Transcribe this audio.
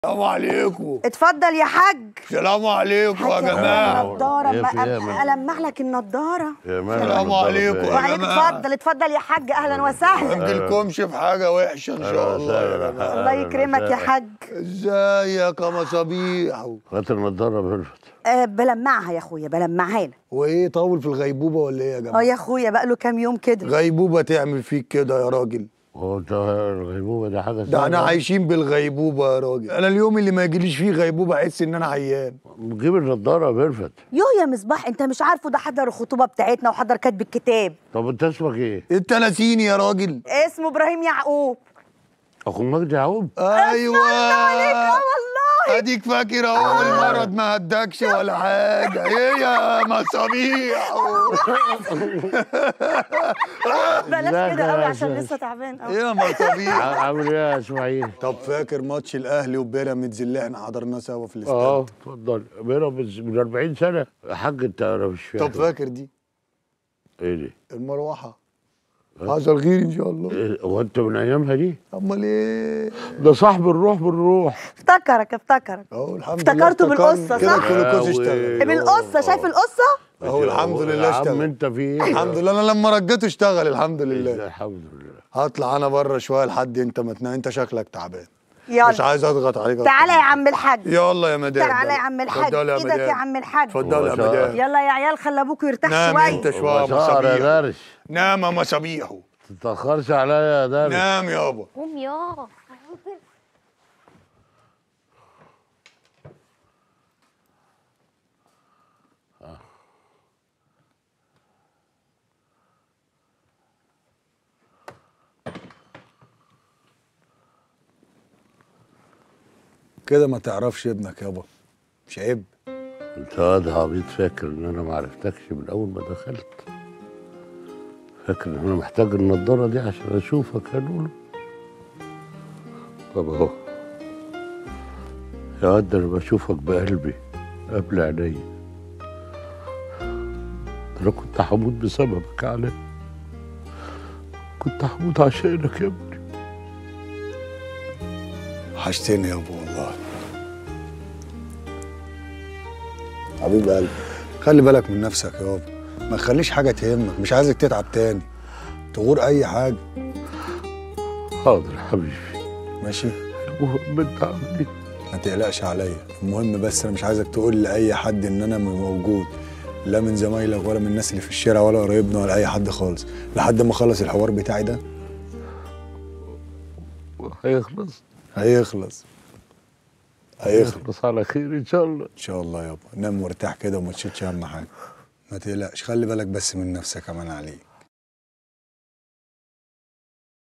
السلام عليكم. اتفضل يا حاج. السلام عليكم يا جماعه. النضاره ألمح لك النضاره. السلام عليكم. وعليك اتفضل يا حاج، اهلا وسهلا. ما عندكمش في حاجه وحشه ان شاء الله يا جماعه. الله يكرمك يا حاج. ازيك يا مصابيح؟ هات النضاره بلفت. بلمعها يا اخويا، بلمعها لك. وايه طول في الغيبوبه ولا ايه يا جماعه؟ يا اخويا بقى له كام يوم كده. غيبوبه تعمل فيك كده يا راجل؟ هو ده الغيبوبه ده حاجه ده احنا عايشين بالغيبوبه يا راجل. انا اليوم اللي ما يجيليش فيه غيبوبه احس ان انا عيان. جيب النضاره بلفت. يا مصباح، انت مش عارفه ده حضر الخطوبه بتاعتنا وحضر كاتب الكتاب. طب انت اسمك ايه؟ انت ناسيني يا راجل. اسمه ابراهيم يعقوب. اخو مجدي يعقوب؟ ايوه عليك والله. اديك فاكر اهو المرض ما هدكش ولا حاجه. ايه يا مصابيح؟ بلاش كده قوي عشان لسه تعبان قوي. ايه يا مصابيح؟ عامل ايه يا اسماعيل؟ طب فاكر ماتش الاهلي وبيراميدز اللي احنا حضرناه سوا في الاستاد؟ اتفضل. بيراميدز من 40 سنه يا حاج، انت مش فاهم. طب فاكر دي؟ ايه دي؟ المروحه. حصل خير ان شاء الله. هو انت من ايامها دي؟ امال ايه؟ ده صاحب الروح بالروح. افتكرك اهو الحمد لله. افتكرته بالقصه صح؟ كده الكلوكوز اشتغل. بالقصه، شايف القصه؟ اهو الحمد لله اشتغل. يا عم انت في ايه؟ الحمد لله انا لما رجيته اشتغل الحمد لله. الحمد لله. هطلع انا بره شويه لحد انت ما تنام، انت شكلك تعبان. يلا مش عايز اضغط عليك. تعالى يا عم الحاج. يلا يا مدام. تعالى يا عم الحاج. ايدك يا عم الحاج. اتفضل يا مدام. يلا يا عيال خلي ابوكوا يرتاح نام شويه. انت شويه يا مسار يا مصابيح. درش. نام يا مصابيح. ما تتاخرش عليا يا درش. نام يابا. قوم يا كده ما تعرفش ابنك يابا، مش عيب؟ انت واد عبيط، فاكر ان انا ما عرفتكش من اول ما دخلت؟ فاكر ان انا محتاج النضاره دي عشان اشوفك يا لولو؟ طب اهو يا واد، ده انا بشوفك بقلبي قبل عينيا. انا كنت هموت بسببك يا علاء، كنت هموت عشانك يا ابني. وحشتني يابا والله. حبيب قلبي، خلي بالك من نفسك يابا، ما تخليش حاجه تهمك، مش عايزك تتعب تاني تغور اي حاجه. حاضر يا حبيبي. ماشي؟ المهم انت عامل ايه؟ ما تقلقش عليا، المهم بس انا مش عايزك تقول لاي حد ان انا موجود، لا من زمايلك ولا من الناس اللي في الشارع ولا قرايبنا ولا اي حد خالص، لحد ما اخلص الحوار بتاعي ده. هيخلص على خير ان شاء الله. ان شاء الله يابا. نام وارتاح كده وما تشيلش هم حاجه، ما تقلقش، خلي بالك بس من نفسك، امان عليك.